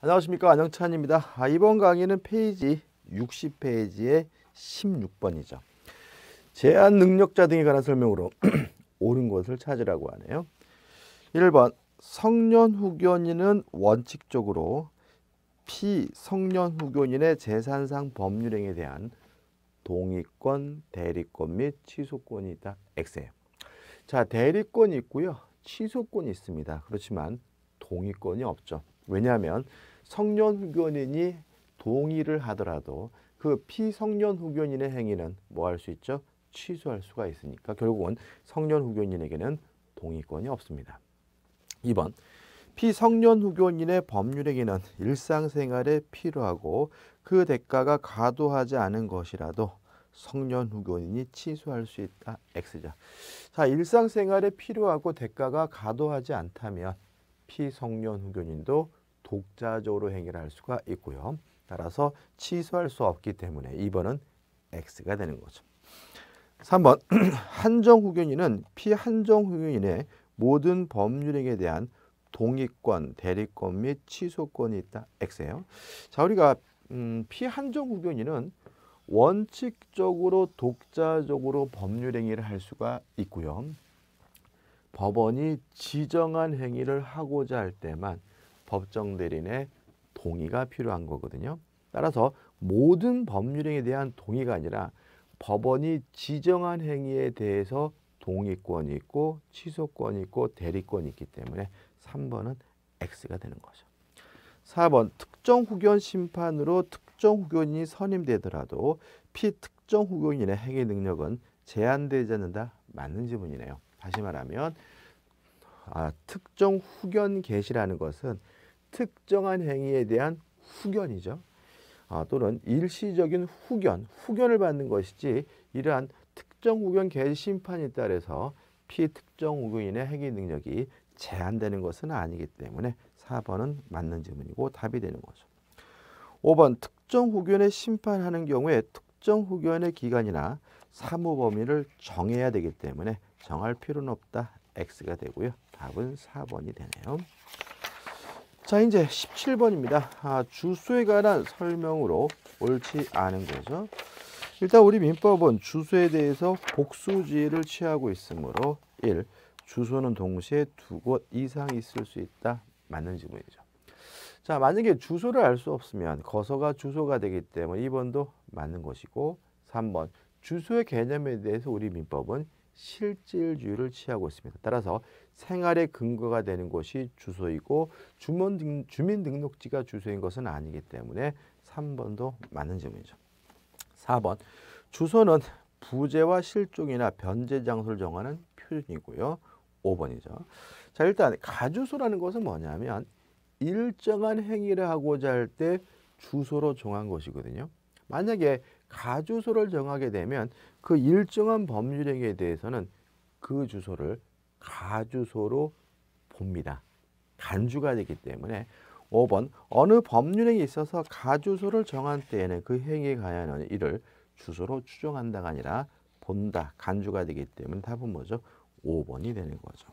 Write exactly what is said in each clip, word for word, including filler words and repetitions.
안녕하십니까, 안영찬입니다. 아, 이번 강의는 페이지 육십 페이지의 십육 번이죠. 제한 능력자 등에 관한 설명으로 옳은 것을 찾으라고 하네요. 일 번 성년 후견인은 원칙적으로 피성년 후견인의 재산상 법률행위에 대한 동의권, 대리권 및 취소권이 있다. X예요. 자, 대리권이 있고요. 취소권이 있습니다. 그렇지만 동의권이 없죠. 왜냐하면 성년 후견인이 동의를 하더라도 그 피성년 후견인의 행위는 뭐 할 수 있죠? 취소할 수가 있으니까 결국은 성년 후견인에게는 동의권이 없습니다. 이 번 피성년 후견인의 법률행위는 일상생활에 필요하고 그 대가가 과도하지 않은 것이라도 성년 후견인이 취소할 수 있다. X죠. 자, 일상생활에 필요하고 대가가 과도하지 않다면 피성년 후견인도 독자적으로 행위를 할 수가 있고요. 따라서 취소할 수 없기 때문에 이 번은 X가 되는 거죠. 삼 번 한정 후견인은 피한정 후견인의 모든 법률행위에 대한 동의권, 대리권 및 취소권이 있다. X예요. 자, 우리가 음, 피한정 후견인은 원칙적으로 독자적으로 법률행위를 할 수가 있고요. 법원이 지정한 행위를 하고자 할 때만 법정 대리인의 동의가 필요한 거거든요. 따라서 모든 법률행위에 대한 동의가 아니라 법원이 지정한 행위에 대해서 동의권이 있고 취소권이 있고 대리권이 있기 때문에 삼 번은 X가 되는 거죠. 사 번 특정 후견 심판으로 특정 후견인이 선임되더라도 피특정 후견인의 행위 능력은 제한되지 않는다. 맞는 지문이네요. 다시 말하면 아, 특정 후견 개시라는 것은 특정한 행위에 대한 후견이죠. 아, 또는 일시적인 후견, 후견을 받는 것이지 이러한 특정 후견 개시 심판에 따라서 피특정 후견인의 행위 능력이 제한되는 것은 아니기 때문에 사 번은 맞는 질문이고 답이 되는 거죠. 오 번 특정 후견에 심판하는 경우에 특정 후견의 기간이나 사무 범위를 정해야 되기 때문에 정할 필요는 없다. X가 되고요. 답은 사 번이 되네요. 자, 이제 십칠 번입니다. 아, 주소에 관한 설명으로 옳지 않은 거죠. 일단 우리 민법은 주소에 대해서 복수주의를 취하고 있으므로 일. 주소는 동시에 두 곳 이상 있을 수 있다. 맞는 지문이죠. 자, 만약에 주소를 알 수 없으면 거서가 주소가 되기 때문에 이 번도 맞는 것이고 삼 번 주소의 개념에 대해서 우리 민법은 실질주의를 취하고 있습니다. 따라서 생활의 근거가 되는 곳이 주소이고 주민, 주민등록지가 주소인 것은 아니기 때문에 삼 번도 맞는 질문이죠. 사 번 주소는 부재와 실종이나 변제 장소를 정하는 표준이고요. 오 번이죠. 자, 일단 가주소라는 것은 뭐냐면 일정한 행위를 하고자 할 때 주소로 정한 것이거든요. 만약에 가주소를 정하게 되면 그 일정한 법률행위에 대해서는 그 주소를 가주소로 봅니다. 간주가 되기 때문에 오 번 어느 법률행위에 있어서 가주소를 정한 때에는 그 행위에 관한 이를 주소로 추정한다가 아니라 본다, 간주가 되기 때문에 답은 뭐죠? 오 번이 되는 거죠.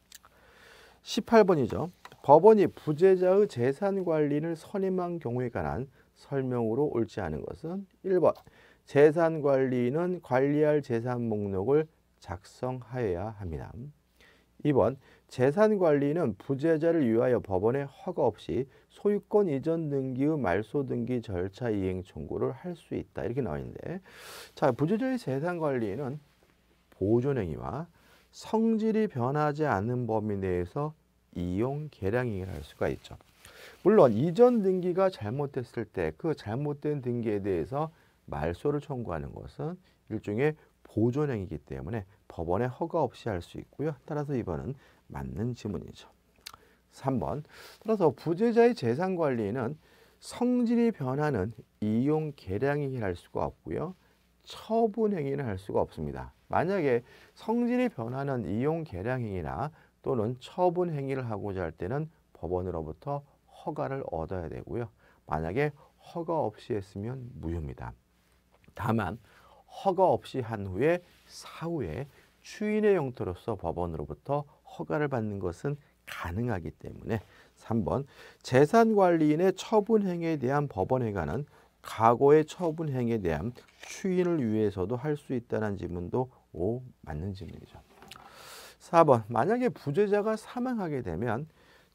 십팔 번이죠. 법원이 부재자의 재산 관리를 선임한 경우에 관한 설명으로 옳지 않은 것은 일 번 재산 관리는 관리할 재산 목록을 작성하여야 합니다. 이 번 재산 관리는 부재자를 위하여 법원의 허가 없이 소유권 이전 등기의 말소 등기 절차 이행 청구를 할 수 있다. 이렇게 나와 있는데, 자, 부재자의 재산 관리는 보존행위와 성질이 변하지 않는 범위 내에서 이용 계량행위를 할 수가 있죠. 물론 이전 등기가 잘못됐을 때 그 잘못된 등기에 대해서 말소를 청구하는 것은 일종의 보존행위이기 때문에 법원의 허가 없이 할 수 있고요. 따라서 이 번은 맞는 지문이죠. 삼 번 따라서 부재자의 재산 관리는 성질이 변하는 이용 계량행위를 할 수가 없고요. 처분 행위는 할 수가 없습니다. 만약에 성질이 변하는 이용 계량 행위나 또는 처분 행위를 하고자 할 때는 법원으로부터 허가를 얻어야 되고요. 만약에 허가 없이 했으면 무효입니다. 다만 허가 없이 한 후에 사후에 추인의 형태로서 법원으로부터 허가를 받는 것은 가능하기 때문에 삼 번 재산관리인의 처분행위에 대한 법원회관은 과거의 처분행위에 대한 추인을 위해서도 할 수 있다는 지문도 오 맞는 지문이죠. 사 번 만약에 부재자가 사망하게 되면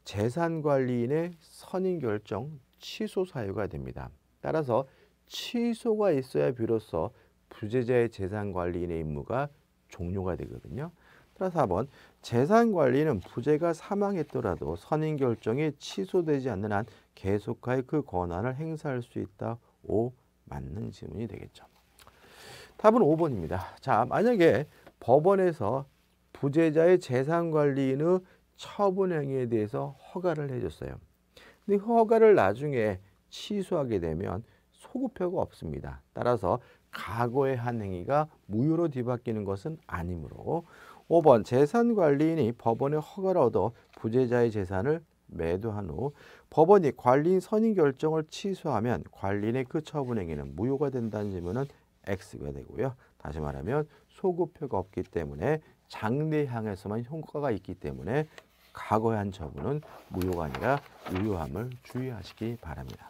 재산관리인의 선임결정 취소 사유가 됩니다. 따라서 취소가 있어야 비로소 부재자의 재산관리인의 임무가 종료가 되거든요. 따라서 사 번 재산관리는 부재가 사망했더라도 선임결정이 취소되지 않는 한 계속하여 그 권한을 행사할 수 있다. 오 맞는 질문이 되겠죠. 답은 오 번입니다. 자, 만약에 법원에서 부재자의 재산관리인의 처분행위에 대해서 허가를 해줬어요. 근데 허가를 나중에 취소하게 되면 소급표가 없습니다. 따라서 과거에 한 행위가 무효로 뒤바뀌는 것은 아니므로 오 번 재산관리인이 법원의 허가를 얻어 부재자의 재산을 매도한 후 법원이 관리인 선임 결정을 취소하면 관리인의 그 처분행위는 무효가 된다는 질문은 X가 되고요. 다시 말하면 소급표가 없기 때문에 장래향에서만 효과가 있기 때문에 과거에 한 처분은 무효가 아니라 유효함을 주의하시기 바랍니다.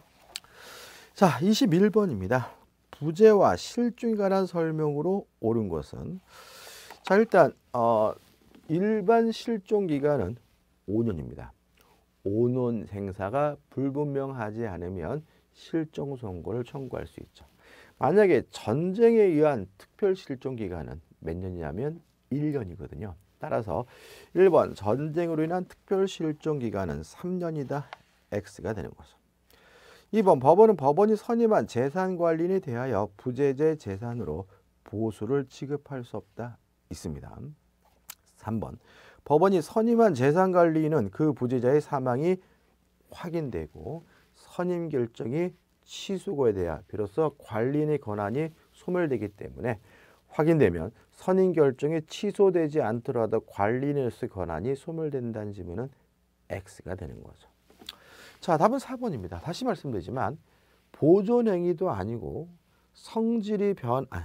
자, 이십일 번입니다. 부재와 실종에 관한 설명으로 옳은 것은 자 일단 어, 일반 실종 기간은 오 년입니다. 오 년 생사가 불분명하지 않으면 실종 선고를 청구할 수 있죠. 만약에 전쟁에 의한 특별 실종 기간은 몇 년이냐면 일 년이거든요. 따라서 일 번 전쟁으로 인한 특별 실종 기간은 삼 년이다. X가 되는 거죠. 이 번 법원은 법원이 선임한 재산관리인에 대하여 부재자의 재산으로 보수를 지급할 수 없다. 있습니다. 삼 번 법원이 선임한 재산관리인은 그 부재자의 사망이 확인되고 선임 결정이 취소가 돼야 비로소 관리인의 권한이 소멸되기 때문에 확인되면 선임 결정이 취소되지 않더라도 관리인으로서의 권한이 소멸된다는 질문은 X가 되는 거죠. 자, 답은 사 번입니다. 다시 말씀드리지만 보존행위도 아니고 성질이 변 아,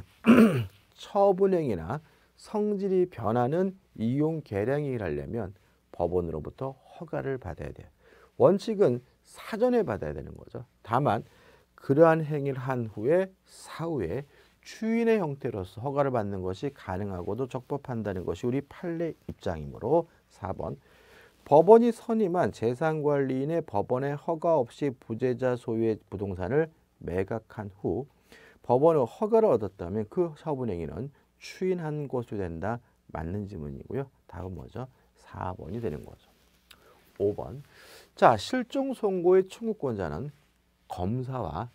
처분행위나 성질이 변하는 이용 계량행위를 하려면 법원으로부터 허가를 받아야 돼요. 원칙은 사전에 받아야 되는 거죠. 다만 그러한 행위를 한 후에 사후에 추인의 형태로서 허가를 받는 것이 가능하고도 적법한다는 것이 우리 판례 입장이므로 사 번 법원이 선임한 재산관리인의 법원의 허가 없이 부재자 소유의 부동산을 매각한 후 법원의 허가를 얻었다면 그 처분행위는 추인한 것으로 된다. 맞는 질문이고요. 다음 뭐죠? 사 번이 되는 거죠. 오 번 자, 실종 선고의 청구권자는 검사와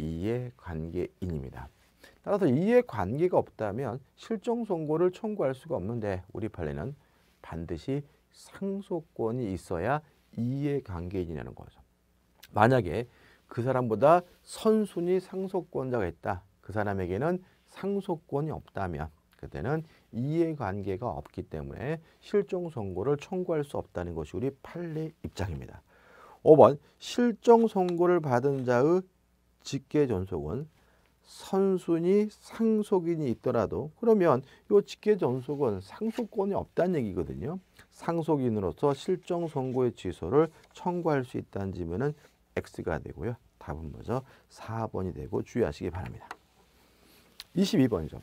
이해관계인입니다. 따라서 이해관계가 없다면 실종 선고를 청구할 수가 없는데 우리 판례는 반드시 상속권이 있어야 이해관계인이라는 거죠. 만약에 그 사람보다 선순위 상속권자가 있다. 그 사람에게는 상속권이 없다면 그때는 이해관계가 없기 때문에 실종 선고를 청구할 수 없다는 것이 우리 판례 입장입니다. 오 번 실종 선고를 받은 자의 직계 존속은 선순위 상속인이 있더라도 그러면 이 직계 존속은 상속권이 없다는 얘기거든요. 상속인으로서 실종 선고의 취소를 청구할 수 있다는 질문은 X가 되고요. 답은 뭐죠? 사 번이 되고 주의하시기 바랍니다. 이십이 번이죠.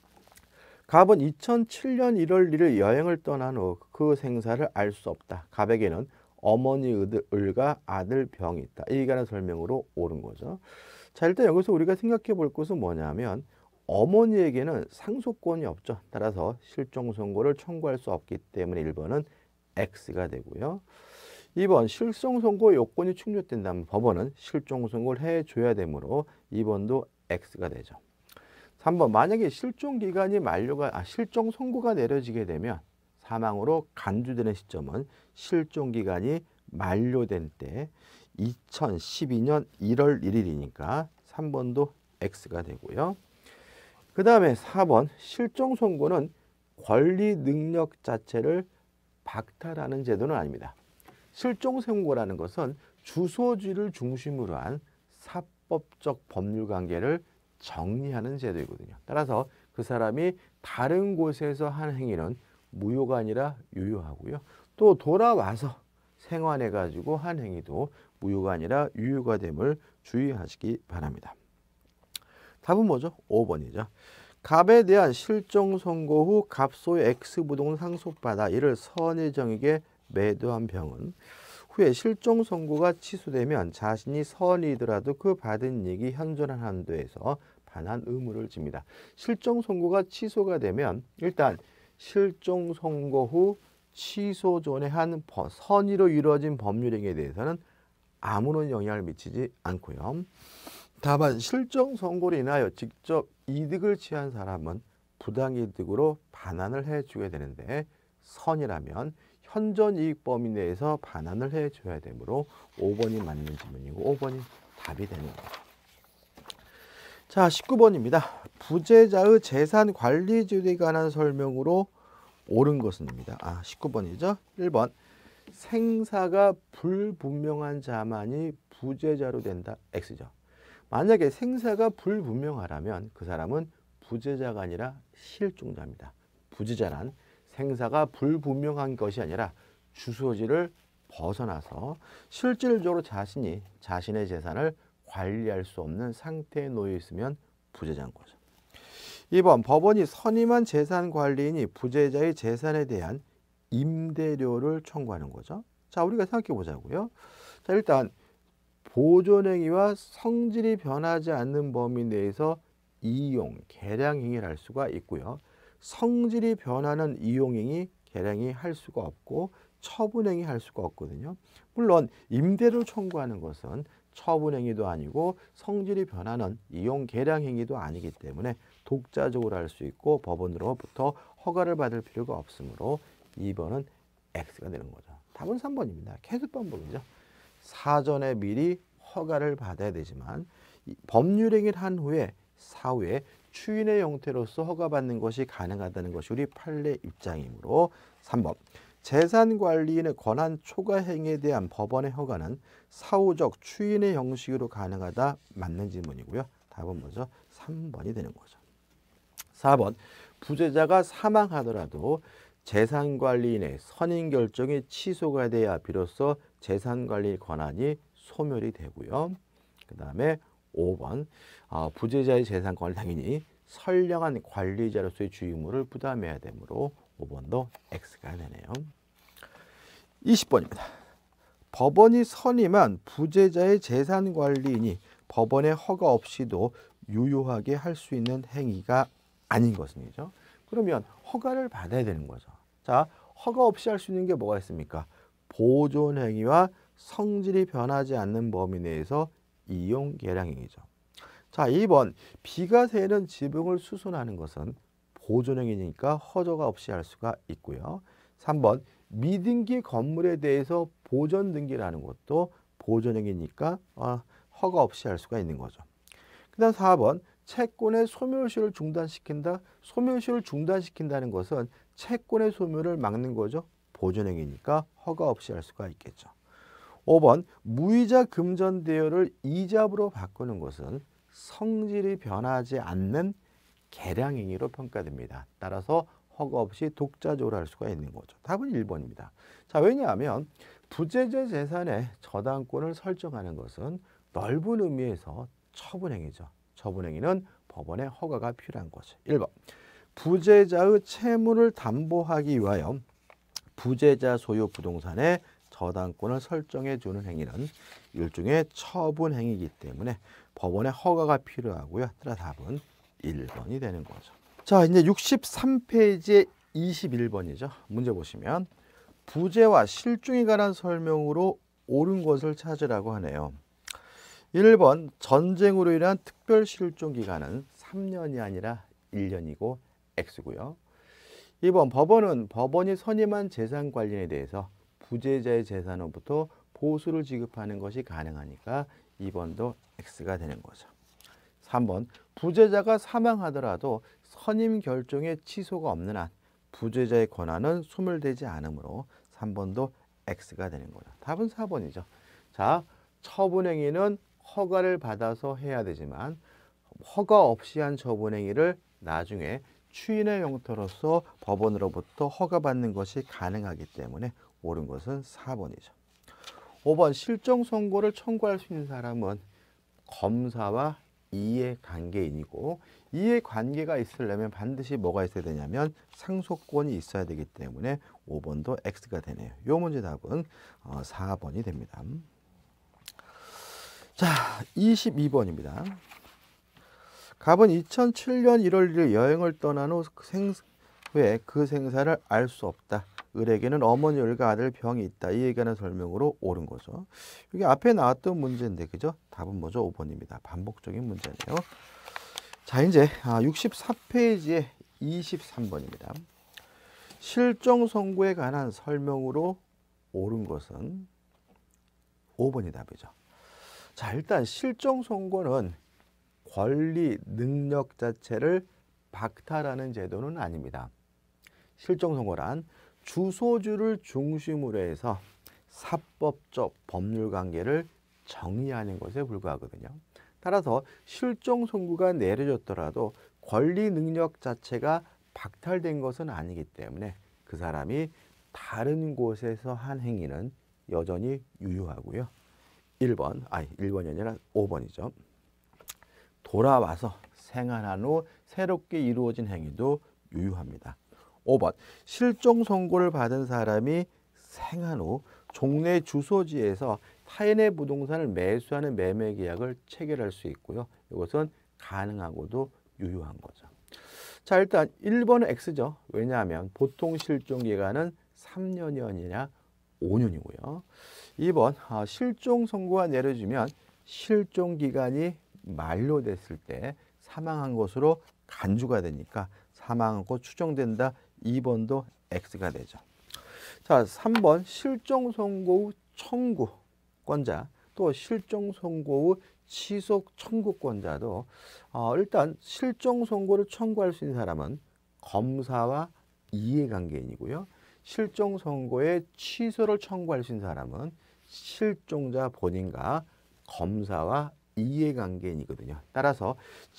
갑은 이천칠 년 일월 일일 여행을 떠난 후 그 생사를 알 수 없다. 갑에게는 어머니 을과 아들 병이 있다. 이에 관한 설명으로 옳은 거죠. 자, 일단 여기서 우리가 생각해 볼 것은 뭐냐면 어머니에게는 상속권이 없죠. 따라서 실종 선고를 청구할 수 없기 때문에 일 번은 X가 되고요. 이 번 실종 선고 요건이 충족된다면 법원은 실종 선고를 해줘야 되므로 이 번도 X가 되죠. 삼 번 만약에 실종 기간이 만료가 아, 실종 선고가 내려지게 되면 사망으로 간주되는 시점은 실종 기간이 만료된 때 이천십이 년 일월 일일이니까 삼 번도 X가 되고요. 그 다음에 사 번 실종 선고는 권리 능력 자체를 박탈하는 제도는 아닙니다. 실종 선고라는 것은 주소지를 중심으로 한 사법적 법률 관계를 정리하는 제도이거든요. 따라서 그 사람이 다른 곳에서 한 행위는 무효가 아니라 유효하고요. 또 돌아와서 생환해가지고 한 행위도 무효가 아니라 유효가 됨을 주의하시기 바랍니다. 답은 뭐죠? 오 번이죠. 갑에 대한 실종 선고 후 갑소의 X부동을 상속받아 이를 선의정에게 매도한 병은 후에 실종 선고가 취소되면 자신이 선이더라도 그 받은 이익이 현존한 한도에서 반환 의무를 집니다. 실종 선고가 취소가 되면 일단 실종 선고 후 취소 전에 한 선의로 이루어진 법률행위에 대해서는 아무런 영향을 미치지 않고요. 다만 실종 선고로 인하여 직접 이득을 취한 사람은 부당이득으로 반환을 해주게 되는데 선이라면 현존이익 범위 내에서 반환을 해줘야 되므로 오 번이 맞는 질문이고 오 번이 답이 되는 거죠. 자, 십구 번입니다. 부재자의 재산 관리 제도에 관한 설명으로 옳은 것은입니다. 아, 십구 번이죠. 일 번 생사가 불분명한 자만이 부재자로 된다. X죠. 만약에 생사가 불분명하라면 그 사람은 부재자가 아니라 실종자입니다. 부재자란 생사가 불분명한 것이 아니라 주소지를 벗어나서 실질적으로 자신이 자신의 재산을 관리할 수 없는 상태에 놓여 있으면 부재자인 거죠. 이 번 법원이 선임한 재산관리인이 부재자의 재산에 대한 임대료를 청구하는 거죠. 자, 우리가 생각해 보자고요. 자, 일단 보존행위와 성질이 변하지 않는 범위 내에서 이용, 계량행위를 할 수가 있고요. 성질이 변하는 이용행위, 계량행위 할 수가 없고 처분행위 할 수가 없거든요. 물론 임대료를 청구하는 것은 처분행위도 아니고 성질이 변하는 이용, 계량행위도 아니기 때문에 독자적으로 할 수 있고 법원으로부터 허가를 받을 필요가 없으므로 이 번은 X가 되는 거죠. 답은 삼 번입니다. 계습 방법이죠. 사전에 미리 허가를 받아야 되지만 법률행위를 한 후에 사후에 추인의 형태로서 허가받는 것이 가능하다는 것이 우리 판례 입장이므로 삼 번 재산관리인의 권한 초과 행위에 대한 법원의 허가는 사후적 추인의 형식으로 가능하다. 맞는 질문이고요. 답은 뭐죠? 삼 번이 되는 거죠. 사 번 부재자가 사망하더라도 재산관리인의 선임 결정이 취소가 돼야 비로소 재산관리 권한이 소멸이 되고요. 그 다음에 오 번 어, 부재자의 재산권을 당연히 선량한 관리자로서의 주의무를 부담해야 되므로 오 번도 X가 되네요. 이십 번입니다. 법원이 선임한 부재자의 재산관리인이 법원의 허가 없이도 유효하게 할 수 있는 행위가 아닌 것은이죠. 그러면 허가를 받아야 되는 거죠. 자, 허가 없이 할 수 있는 게 뭐가 있습니까? 보존행위와 성질이 변하지 않는 범위 내에서 이용, 계량행위죠. 자, 이 번 비가 새는 지붕을 수선하는 것은 보존행위니까 허가가 없이 할 수가 있고요. 삼 번 미등기 건물에 대해서 보존 등기라는 것도 보존행위니까 어, 허가 없이 할 수가 있는 거죠. 그 다음 사 번 채권의 소멸시효를 중단시킨다. 소멸시효를 중단시킨다는 것은 채권의 소멸을 막는 거죠. 보존행위니까 허가 없이 할 수가 있겠죠. 오 번 무이자 금전 대여를 이자부로 바꾸는 것은 성질이 변하지 않는 계량행위로 평가됩니다. 따라서 허가 없이 독자적으로 할 수가 있는 거죠. 답은 일 번입니다. 자, 왜냐하면 부재자 재산의 저당권을 설정하는 것은 넓은 의미에서 처분행위죠. 처분행위는 법원의 허가가 필요한 거죠. 일 번 부재자의 채무를 담보하기 위하여 부재자 소유 부동산의 저당권을 설정해 주는 행위는 일종의 처분 행위이기 때문에 법원의 허가가 필요하고요. 따라 답은 일 번이 되는 거죠. 자, 이제 육십삼 페이지의 이십일 번이죠. 문제 보시면 부재와 실종에 관한 설명으로 옳은 것을 찾으라고 하네요. 일 번 전쟁으로 인한 특별 실종 기간은 삼 년이 아니라 일 년이고 X고요. 이 번 법원은 법원이 선임한 재산관리인에 대해서 부재자의 재산으로부터 보수를 지급하는 것이 가능하니까 이 번도 X가 되는 거죠. 삼 번 부재자가 사망하더라도 선임 결정의 취소가 없는 한 부재자의 권한은 소멸되지 않으므로 삼 번도 X가 되는 거죠. 답은 사 번이죠. 자, 처분행위는 허가를 받아서 해야 되지만 허가 없이 한 처분행위를 나중에 추인의 형태로서 법원으로부터 허가받는 것이 가능하기 때문에 옳은 것은 사 번이죠. 오 번 실종 선고를 청구할 수 있는 사람은 검사와 이해관계인이고 이해관계가 있으려면 반드시 뭐가 있어야 되냐면 상속권이 있어야 되기 때문에 오 번도 X가 되네요. 이 문제 답은 사 번이 됩니다. 자, 이십이 번입니다. 갑은 이천칠 년 일월 일일 여행을 떠난 후 생, 왜 그 생사를 알 수 없다. 을에게는 어머니, 을과 아들 병이 있다. 이에 관한 설명으로 옳은 거죠. 이게 앞에 나왔던 문제인데, 그죠? 답은 뭐죠? 오 번입니다. 반복적인 문제네요. 자, 이제 육십사 페이지에 이십삼 번입니다. 실종 선고에 관한 설명으로 옳은 것은 오 번이 답이죠. 자, 일단 실종 선고는 권리, 능력 자체를 박탈하는 제도는 아닙니다. 실종 선고란 주소주를 중심으로 해서 사법적 법률 관계를 정의하는 것에 불과하거든요. 따라서 실종 선고가 내려졌더라도 권리 능력 자체가 박탈된 것은 아니기 때문에 그 사람이 다른 곳에서 한 행위는 여전히 유효하고요. 일 번, 아니 일 번이 아니라 오 번이죠. 돌아와서 생활한 후 새롭게 이루어진 행위도 유효합니다. 오 번, 실종 선고를 받은 사람이 생한 후 종래 주소지에서 타인의 부동산을 매수하는 매매 계약을 체결할 수 있고요. 이것은 가능하고도 유효한 거죠. 자, 일단 일 번은 X죠. 왜냐하면 보통 실종 기간은 삼 년이 아니라 오 년이고요. 이 번, 아, 실종 선고가 내려지면 실종 기간이 만료됐을 때 사망한 것으로 간주가 되니까 사망한 것 추정된다. 이 번도 X가 되죠. 자, 삼 번 실종 선고 후 청구권자 또 실종 선고 후 취소 청구권자도 어, 일단 실종 선고를 청구할 수 있는 사람은 검사와 이해관계인이고요. 실종 선고의 취소를 청구할 수 있는 사람은 실종자 본인과 검사와 이해관계인이거든요. 따라서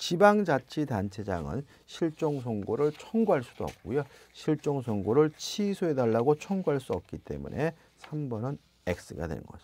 지방자치단체장은 실종 선고를 청구할 수도 없고요. 실종 선고를 취소해달라고 청구할 수 없기 때문에 삼 번은 X가 되는 거죠.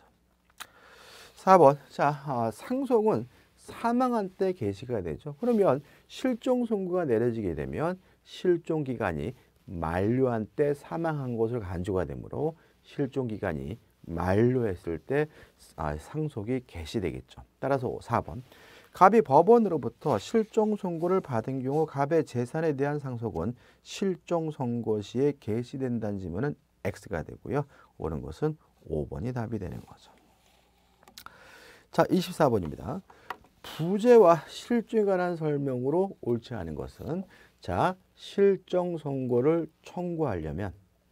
사 번, 자, 어, 상속은 사망한 때 개시가 되죠. 그러면 실종 선고가 내려지게 되면 실종 기간이 만료한 때 사망한 것을 간주가 되므로 실종 기간이 만료했을 때 상속이 개시되겠죠. 따라서 사 번, 갑이 법원으로부터 실종 선고를 받은 경우 갑의 재산에 대한 상속은 실종 선고 시에 개시된다는 질문은 X가 되고요. 옳은 것은 오 번이 답이 되는 거죠. 자, 이십사 번입니다. 부재와 실종에 관한 설명으로 옳지 않은 것은, 자, 실종 선고를 청구하려면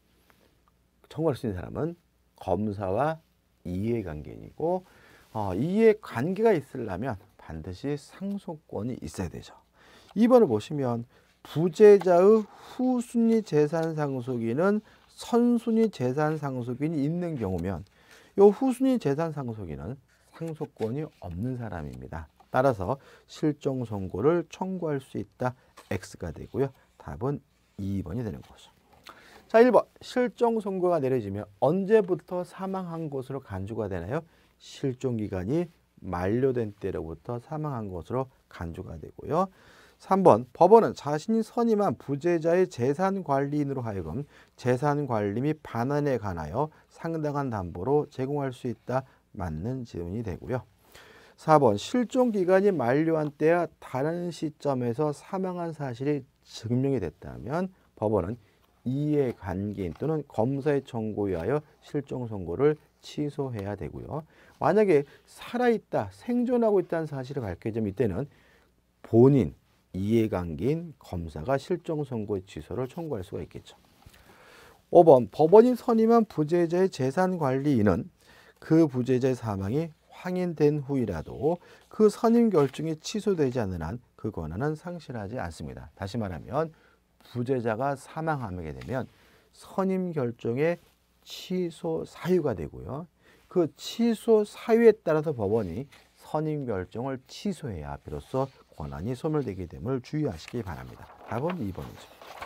청구할 수 있는 사람은 검사와 이해관계인이고 어, 이해관계가 있으려면 반드시 상속권이 있어야 되죠. 이 번을 보시면 부재자의 후순위 재산 상속인은 선순위 재산 상속인이 있는 경우면 이 후순위 재산 상속인은 상속권이 없는 사람입니다. 따라서 실종 선고를 청구할 수 있다. X가 되고요. 답은 이 번이 되는 거죠. 자, 일 번 실종 선고가 내려지면 언제부터 사망한 것으로 간주가 되나요? 실종 기간이 만료된 때로부터 사망한 것으로 간주가 되고요. 삼 번 법원은 자신이 선임한 부재자의 재산 관리인으로 하여금 재산 관리 및 반환에 관하여 상당한 담보로 제공할 수 있다. 맞는 질문이 되고요. 사 번 실종 기간이 만료한 때와 다른 시점에서 사망한 사실이 증명이 됐다면 법원은 이해관계인 또는 검사의 청구에 의하여 실종 선고를 취소해야 되고요. 만약에 살아있다, 생존하고 있다는 사실이 밝혀지면 이때는 본인, 이해관계인, 검사가 실종 선고의 취소를 청구할 수가 있겠죠. 오 번 법원이 선임한 부재자의 재산 관리인은 그 부재자의 사망이 확인된 후이라도 그 선임 결정이 취소되지 않는 한 그 권한은 상실하지 않습니다. 다시 말하면 부재자가 사망하게 되면 선임 결정의 취소 사유가 되고요. 그 취소 사유에 따라서 법원이 선임 결정을 취소해야 비로소 권한이 소멸되게 됨을 주의하시기 바랍니다. 답은 이 번이죠.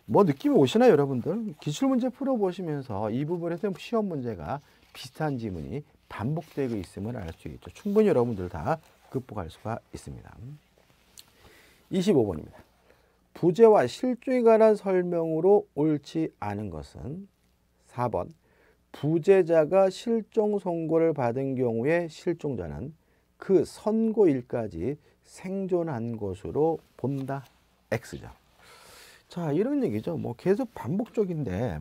뭐 느낌이 오시나요, 여러분들? 기출문제 풀어보시면서 이 부분에서 시험 문제가 비슷한 지문이 반복되고 있음을 알 수 있죠. 충분히 여러분들 다 극복할 수가 있습니다. 이십오 번입니다. 부재와 실종에 관한 설명으로 옳지 않은 것은 사 번 부재자가 실종 선고를 받은 경우에 실종자는 그 선고일까지 생존한 것으로 본다. X죠. 자, 이런 얘기죠. 뭐 계속 반복적인데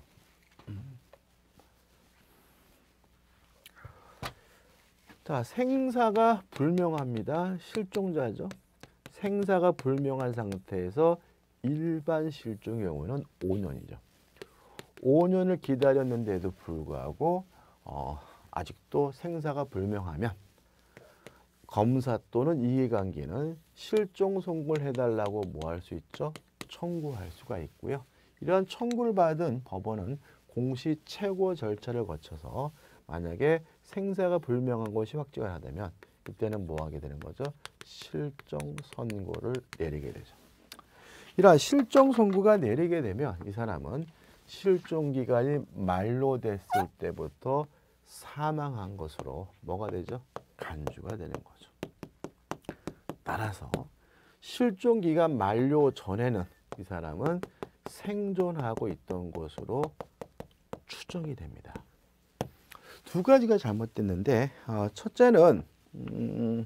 자, 생사가 불명합니다. 실종자죠. 생사가 불명한 상태에서 일반 실종의 경우는 오 년이죠. 오 년을 기다렸는데도 불구하고 어, 아직도 생사가 불명하면 검사 또는 이해관계는 실종 선고를 해달라고 뭐 할 수 있죠? 청구할 수가 있고요. 이러한 청구를 받은 법원은 공시 최고 절차를 거쳐서 만약에 생사가 불명한 것이 확정이 되면 그때는 뭐 하게 되는 거죠? 실종 선고를 내리게 되죠. 이러한 실종 선고가 내리게 되면 이 사람은 실종 기간이 만료됐을 때부터 사망한 것으로 뭐가 되죠? 간주가 되는 거죠. 따라서 실종 기간 만료 전에는 이 사람은 생존하고 있던 것으로 추정이 됩니다. 두 가지가 잘못됐는데 어, 첫째는 음,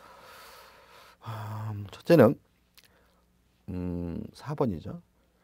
첫째는 음, 사 번이죠.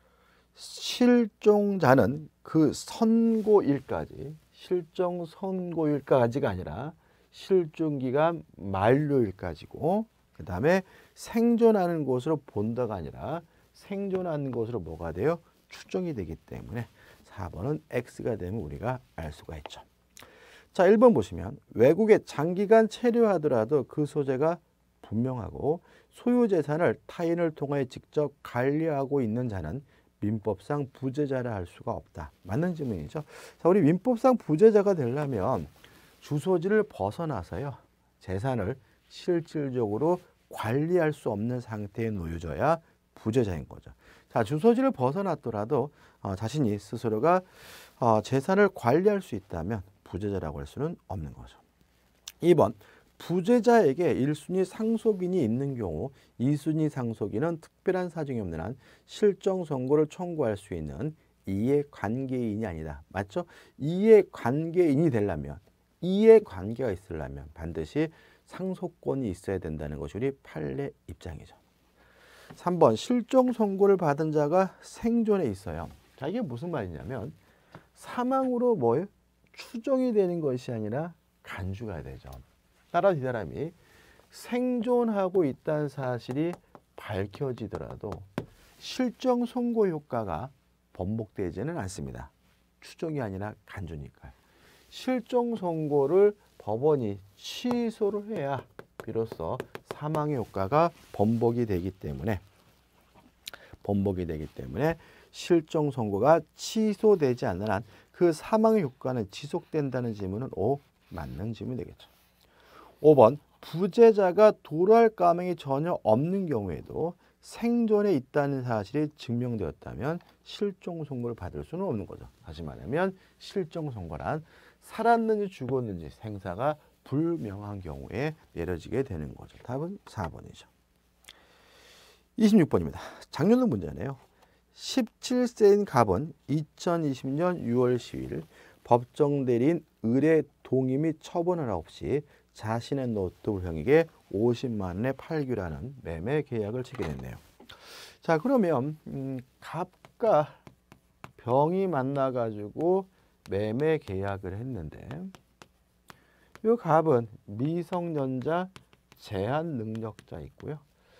실종자는 그 선고일까지 실종 선고일까지가 아니라 실종기간 만료일까지고 그 다음에 생존하는 것으로 본다가 아니라 생존하는 것으로 뭐가 돼요? 추정이 되기 때문에 사 번은 X가 되면 우리가 알 수가 있죠. 자, 일 번 보시면 외국에 장기간 체류하더라도 그 소재가 분명하고 소유재산을 타인을 통해 직접 관리하고 있는 자는 민법상 부재자라 할 수가 없다. 맞는 질문이죠. 자, 우리 민법상 부재자가 되려면 주소지를 벗어나서요. 재산을 실질적으로 관리할 수 없는 상태에 놓여져야 부재자인 거죠. 자, 주소지를 벗어났더라도 어, 자신이 스스로가 어, 재산을 관리할 수 있다면 부재자라고 할 수는 없는 거죠. 이 번 부재자에게 일 순위 상속인이 있는 경우 이 순위 상속인은 특별한 사정이 없는 한 실종 선고를 청구할 수 있는 이해관계인이 아니다. 맞죠? 이해관계인이 되려면 이해관계가 있으려면 반드시 상속권이 있어야 된다는 것이 우리 판례 입장이죠. 삼 번 실종 선고를 받은 자가 생존에 있어요. 자, 이게 무슨 말이냐면 사망으로 뭐예요? 추정이 되는 것이 아니라 간주가 되죠. 따라서 이 사람이 생존하고 있다는 사실이 밝혀지더라도 실종 선고 효과가 번복되지는 않습니다. 추정이 아니라 간주니까요. 실종 선고를 법원이 취소를 해야 비로소 사망의 효과가 번복이 되기 때문에 번복이 되기 때문에 실종 선고가 취소되지 않는 한 그 사망의 효과는 지속된다는 질문은 오, 맞는 질문이 되겠죠. 오 번 부재자가 도로할 가망이 전혀 없는 경우에도 생존에 있다는 사실이 증명되었다면 실종 선고를 받을 수는 없는 거죠. 다시 말하면 실종 선고란 살았는지 죽었는지 생사가 불명한 경우에 내려지게 되는 거죠. 답은 사 번이죠. 이십육 번입니다. 작년도 문제네요. 십칠 세인 갑은 이천이십 년 유월 십일 법정 대리인 을의 동의 및 처분을 없이 자신의 노트북 형에게 오십만 원에 팔기라는 매매 계약을 체결했네요. 자, 그러면 음, 갑과 병이 만나가지고 매매 계약을 했는데 이 갑은 미성년자 제한 능력자 있고요.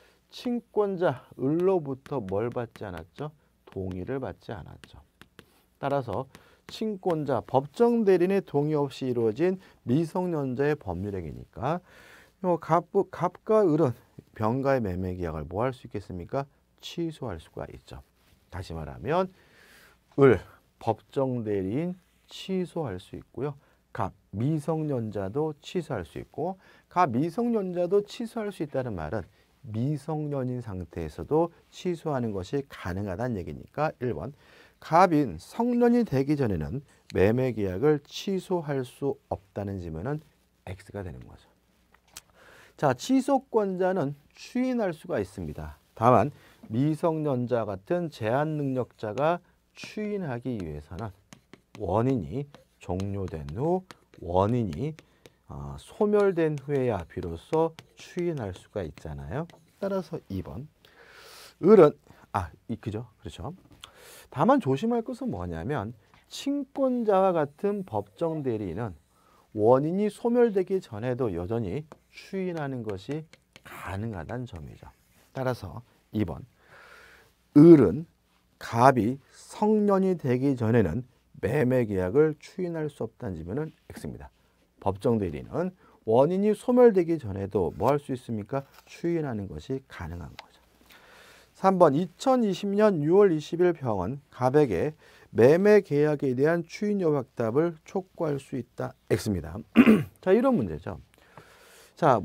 친권자 을로부터 뭘 받지 않았죠? 동의를 받지 않았죠. 따라서 친권자 법정 대리인의 동의 없이 이루어진 미성년자의 법률행위니까 갑, 갑과 을은 병가의 매매 계약을 뭐 할 수 있겠습니까? 취소할 수가 있죠. 다시 말하면 을 법정 대리인 취소할 수 있고요. 갑 미성년자도 취소할 수 있고 갑 미성년자도 취소할 수 있다는 말은 미성년인 상태에서도 취소하는 것이 가능하다는 얘기니까 일 번 갑인 성년이 되기 전에는 매매 계약을 취소할 수 없다는 지문은 X가 되는 거죠. 자, 취소권자는 추인할 수가 있습니다. 다만 미성년자 같은 제한 능력자가 추인하기 위해서는 원인이 종료된 후 원인이 어, 소멸된 후에야 비로소 추인할 수가 있잖아요. 따라서 이 번 을은 아, 이 그죠? 그렇죠. 다만 조심할 것은 뭐냐면 친권자와 같은 법정 대리인은 원인이 소멸되기 전에도 여전히 추인하는 것이 가능하다는 점이죠. 따라서 이 번 을은 갑이 성년이 되기 전에는 매매 계약을 추인할 수 없다는 지문은 X입니다. 법정 대리인은 원인이 소멸되기 전에도 뭐 할 수 있습니까? 추인하는 것이 가능한 거죠. 삼 번 이천이십 년 유월 이십일 병은 갑에게 매매 계약에 대한 추인 여부 확답을 촉구할 수 있다. X입니다. 자, 이런 문제죠. 자,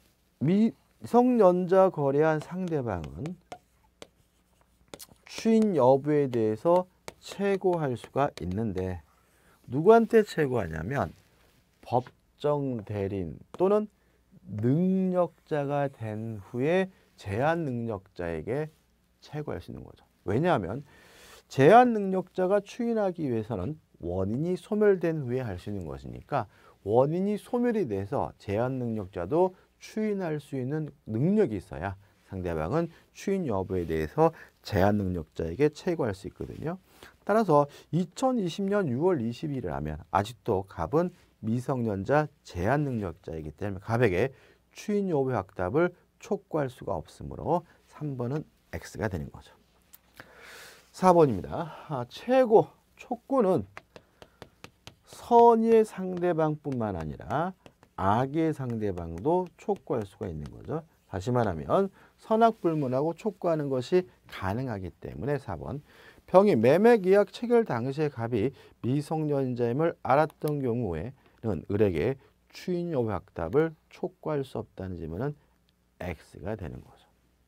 미성년자 거래한 상대방은 추인 여부에 대해서 최고할 수가 있는데 누구한테 최고하냐면 법정 대리인 또는 능력자가 된 후에 제한 능력자에게 최고할 수 있는 거죠. 왜냐하면 제한 능력자가 추인하기 위해서는 원인이 소멸된 후에 할 수 있는 것이니까 원인이 소멸이 돼서 제한 능력자도 추인할 수 있는 능력이 있어야 상대방은 추인 여부에 대해서 제한 능력자에게 최고할 수 있거든요. 따라서 이천이십 년 유월 이십일이라면 아직도 갑은 미성년자 제한 능력자이기 때문에 갑에게 추인 여부 확답을 촉구할 수가 없으므로 삼 번은 X가 되는 거죠. 사 번입니다. 아, 최고 촉구는 선의의 상대방뿐만 아니라 악의 상대방도 촉구할 수가 있는 거죠. 다시 말하면 선악불문하고 촉구하는 것이 가능하기 때문에 사 번 병이 매매계약 체결 당시에 갑이 미성년자임을 알았던 경우에는 을에게 추인 여부 확답을 촉구할 수 없다는 질문은 X가 되는 거죠.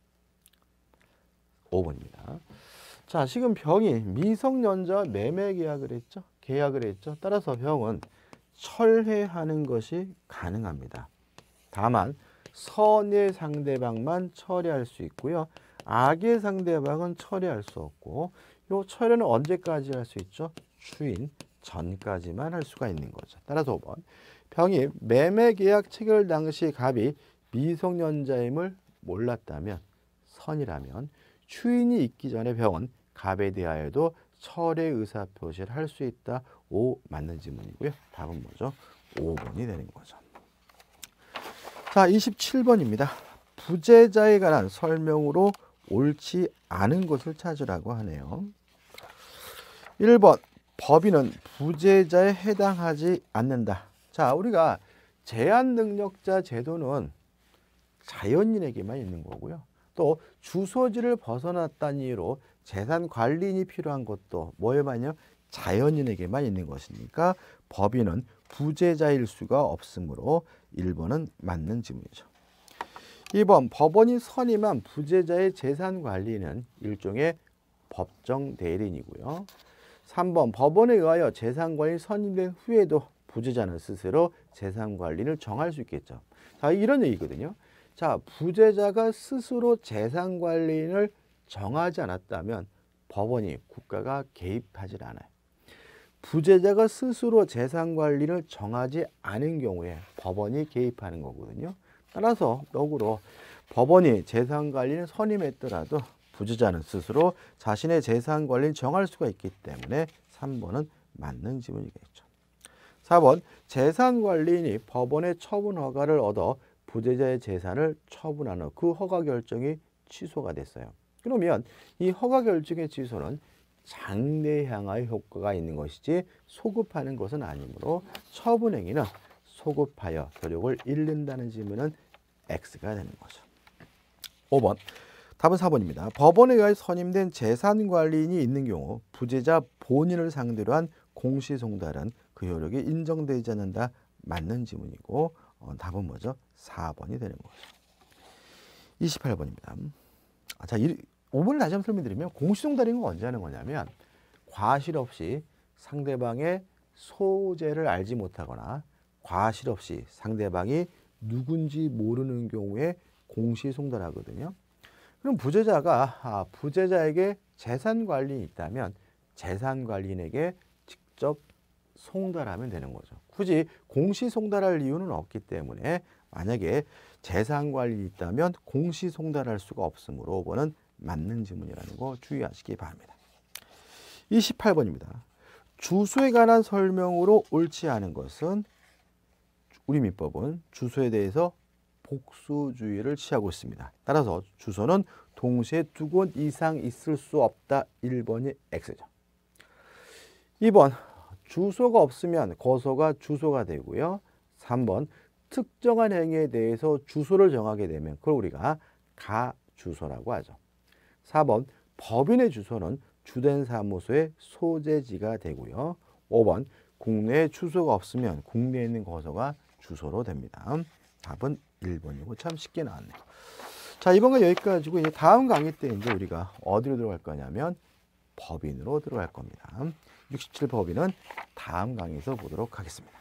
오 번입니다. 자, 지금 병이 미성년자와 매매계약을 했죠. 계약을 했죠. 따라서 병은 철회하는 것이 가능합니다. 다만 선의 상대방만 철회할 수 있고요. 악의 상대방은 철회할 수 없고 이 철회는 언제까지 할 수 있죠? 추인 전까지만 할 수가 있는 거죠. 따라서 오 번 병이 매매계약 체결 당시 갑이 미성년자임을 몰랐다면 선이라면 추인이 있기 전에 병은 갑에 대하여도 철회 의사표시를 할 수 있다. 오 맞는 지문이고요. 답은 뭐죠? 오 번이 되는 거죠. 자, 이십칠 번입니다. 부재자에 관한 설명으로 옳지 않은 것을 찾으라고 하네요. 일 번 법인은 부재자에 해당하지 않는다. 자, 우리가 제한 능력자 제도는 자연인에게만 있는 거고요. 또 주소지를 벗어났다는 이유로 재산 관리인이 필요한 것도 뭐에만요? 자연인에게만 있는 것이니까 법인은 부재자일 수가 없으므로 일 번은 맞는 지문이죠. 이 번 법원이 선임한 부재자의 재산 관리는 일종의 법정 대리인이고요. 삼 번 법원에 의하여 재산 관리 선임된 후에도 부재자는 스스로 재산 관리를 정할 수 있겠죠. 자, 이런 얘기거든요. 자, 부재자가 스스로 재산 관리인을 정하지 않았다면 법원이 국가가 개입하지 않아요. 부재자가 스스로 재산 관리를 정하지 않은 경우에 법원이 개입하는 거거든요. 따라서 역으로 법원이 재산 관리를 선임했더라도 부재자는 스스로 자신의 재산 관리를 정할 수가 있기 때문에 삼 번은 맞는 지문이겠죠. 사 번 재산 관리인이 법원의 처분 허가를 얻어 부재자의 재산을 처분한 후 그 허가 결정이 취소가 됐어요. 그러면 이 허가 결정의 취소는 장래에 향하여 효과가 있는 것이지 소급하는 것은 아니므로 처분행위는 소급하여 효력을 잃는다는 질문은 X가 되는 거죠. 오 번 답은 사 번입니다. 법원에 의해 선임된 재산관리인이 있는 경우 부재자 본인을 상대로 한 공시송달은 그 효력이 인정되지 않는다. 맞는 지문이고 어, 답은 뭐죠? 사 번이 되는 거죠. 이십팔 번입니다. 자, 오 번을 다시 한번 설명드리면 공시송달인 건 언제 하는 거냐면 과실 없이 상대방의 소재를 알지 못하거나 과실 없이 상대방이 누군지 모르는 경우에 공시송달하거든요. 그럼 부재자가 아, 부재자에게 재산관리인이 있다면 재산관리인에게 직접 송달하면 되는 거죠. 굳이 공시송달할 이유는 없기 때문에 만약에 재산관리인이 있다면 공시송달할 수가 없으므로 오 번은 맞는 지문이라는 거 주의하시기 바랍니다. 이십팔 번입니다. 주소에 관한 설명으로 옳지 않은 것은 우리 민법은 주소에 대해서 복수주의를 취하고 있습니다. 따라서 주소는 동시에 두 곳 이상 있을 수 없다. 일 번이 X죠. 이 번 주소가 없으면 거소가 주소가 되고요. 삼 번 특정한 행위에 대해서 주소를 정하게 되면 그걸 우리가 가주소라고 하죠. 사 번 법인의 주소는 주된 사무소의 소재지가 되고요. 오 번 국내에 주소가 없으면 국내에 있는 거소가 주소로 됩니다. 답은 일 번이고 참 쉽게 나왔네요. 자, 이번과 여기까지고 이제 다음 강의 때 이제 우리가 어디로 들어갈 거냐면 법인으로 들어갈 겁니다. 육십칠 법인은 다음 강의에서 보도록 하겠습니다.